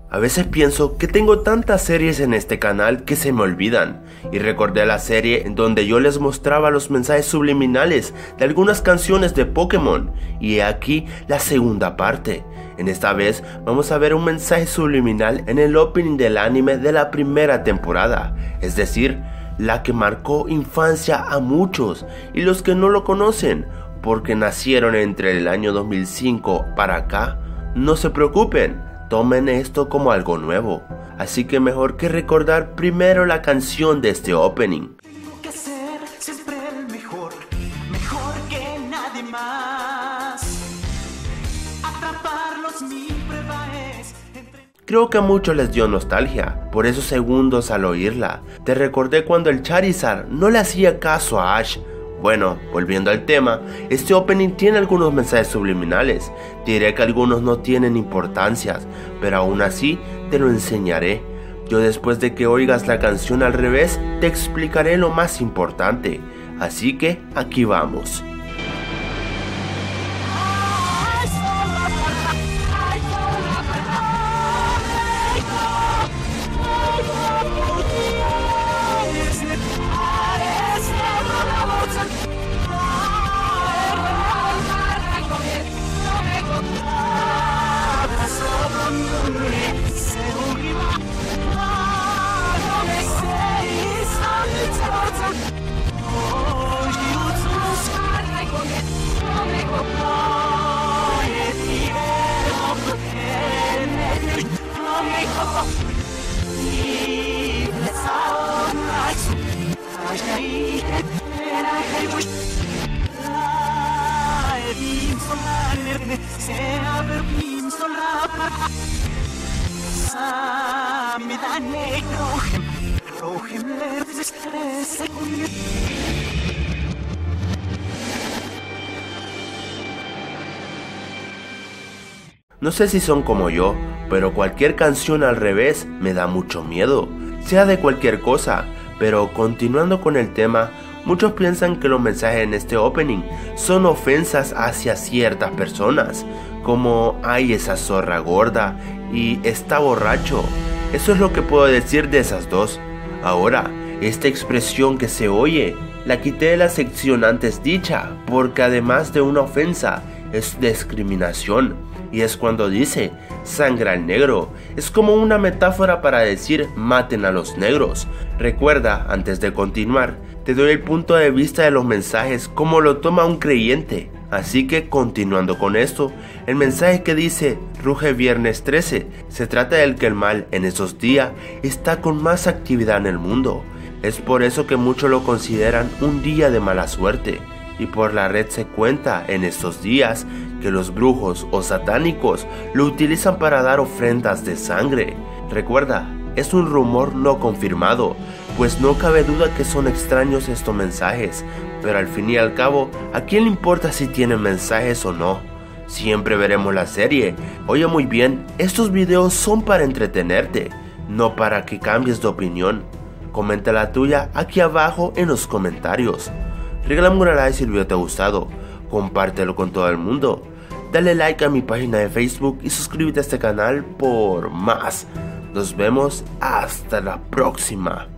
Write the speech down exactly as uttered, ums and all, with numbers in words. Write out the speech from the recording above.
A veces pienso que tengo tantas series en este canal que se me olvidan, y recordé la serie en donde yo les mostraba los mensajes subliminales de algunas canciones de Pokémon, y he aquí la segunda parte. En esta vez vamos a ver un mensaje subliminal en el opening del anime de la primera temporada, es decir, la que marcó infancia a muchos y los que no lo conocen, porque nacieron entre el año dos mil cinco para acá, no se preocupen, tomen esto como algo nuevo. Así que mejor que recordar primero la canción de este opening. Tengo que ser siempre el mejor, mejor que nadie más. Atraparlos mi prueba es entre... Creo que a muchos les dio nostalgia por esos segundos al oírla. Te recordé cuando el Charizard no le hacía caso a Ash. Bueno, volviendo al tema, este opening tiene algunos mensajes subliminales. Diré que algunos no tienen importancia, pero aún así te lo enseñaré. Yo después de que oigas la canción al revés, te explicaré lo más importante. Así que aquí vamos. No sé si son como yo, pero cualquier canción al revés me da mucho miedo, sea de cualquier cosa. Pero continuando con el tema, muchos piensan que los mensajes en este opening son ofensas hacia ciertas personas, como "ay, esa zorra gorda" y "está borracho". Eso es lo que puedo decir de esas dos. Ahora, esta expresión que se oye, la quité de la sección antes dicha, porque además de una ofensa, es discriminación. Y es cuando dice "sangra al negro", es como una metáfora para decir "maten a los negros". Recuerda, antes de continuar, te doy el punto de vista de los mensajes como lo toma un creyente. Así que continuando con esto, el mensaje que dice "ruge viernes trece", se trata del que el mal en esos días está con más actividad en el mundo. Es por eso que muchos lo consideran un día de mala suerte. Y por la red se cuenta en estos días que los brujos o satánicos lo utilizan para dar ofrendas de sangre. Recuerda, es un rumor no confirmado, pues no cabe duda que son extraños estos mensajes, pero al fin y al cabo, ¿a quién le importa si tienen mensajes o no? Siempre veremos la serie. Oye muy bien, estos videos son para entretenerte, no para que cambies de opinión. Comenta la tuya aquí abajo en los comentarios. Regálame una like si el video te ha gustado, compártelo con todo el mundo, dale like a mi página de Facebook y suscríbete a este canal por más. Nos vemos hasta la próxima.